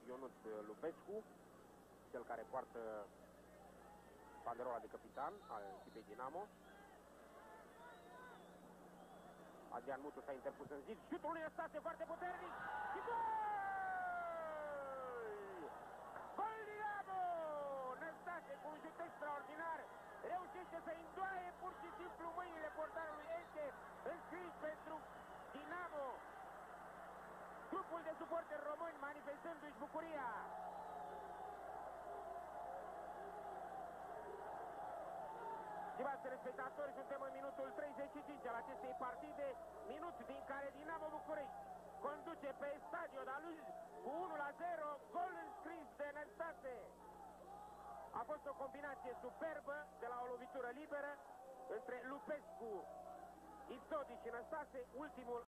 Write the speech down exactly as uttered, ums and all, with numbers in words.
Ionuț Lupescu, cel care poartă banderola de capitan al echipei Dinamo. Adrian Mutu s-a interpus în zid, șutul lui Năstase foarte puternic și gol! Gol Dinamo! Năstase cu un șut extraordinar reușește să îndoaie pur și simplu mâinile portarului Elche, înscris pentru Dinamo. Grupul de suporteri români manifestându-și bucuria. Stimați telespectatori, suntem în minutul treizeci și cinci al acestei partide, minut din care Dinamo București conduce pe Stadio Daluz cu unu la zero, gol înscris de Năstase. A fost o combinație superbă de la o lovitură liberă între Lupescu, Itzodi și Năstase, ultimul